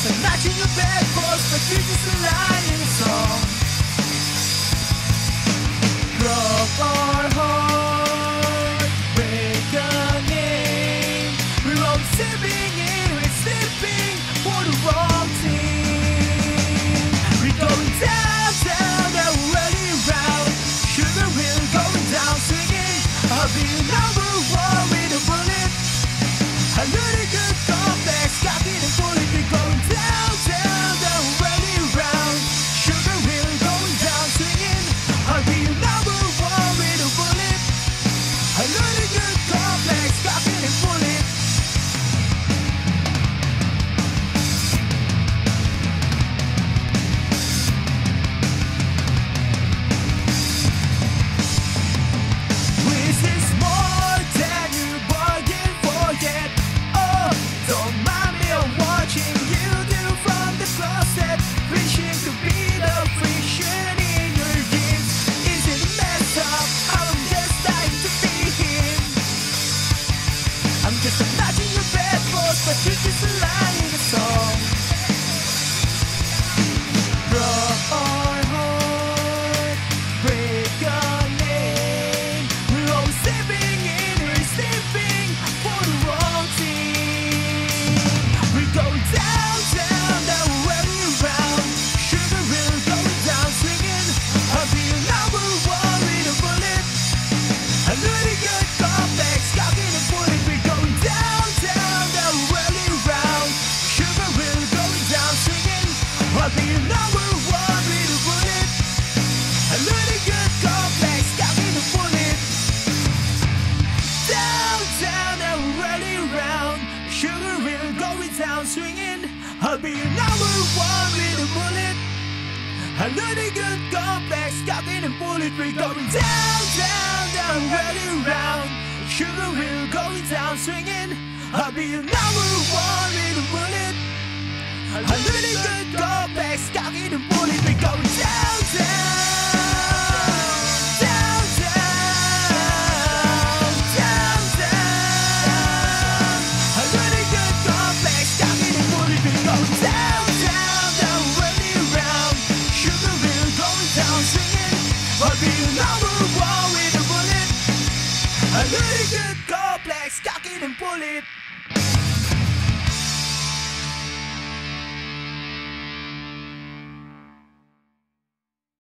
just a match in your bed, cause the future's a lie in a song. Broke our heart, break a name. We're all sleeping in, we're sleeping for the wrong team. We're going down, down, and running round. Sugar hill going down, swinging. I'll be number one with a bullet. A really good complex, cocky and bullet. We're going down, down, and running round. Sugar hill going down, swinging. I'll be number one with a bullet. A really good complex, cocky and bullet. This is more than you bargained for yet. Oh, don't mind me, I'm watching you do from the closet, wishing to be the friction in your dreams. Is it messed up? I'm just dying to be him. I'm just imagining your bedpost, but you're just a lie in a song. Broke our heart, break our name. We're all sleeping in, we're sleeping for the wrong team. We're going down, down, down, running around. Sugar hill going down, swinging. I'll be your number one with a bullet. A really good complex, cocky and bullet. We're going down, down, down, running around. Sugar hill going down, swinging. I'll be your number one with a bullet. A really good complex, cocky and bullet. Down, down, and running around. Sugar hill going down, swinging. I'll be your number one with a bullet. A really good complex, cocky and bullet. We're going down, down, down, running around. Sugar hill going down, swinging. I'll be your number one with a bullet. A really good complex, cocky and bullet. We're going down, down. Down, down, down, down. A really good complex, cocky and bullet. We're going down, down, down, running around. Sugar hill going down, swinging. I'll be your number one with a bullet. A really good complex, cocky and bullet.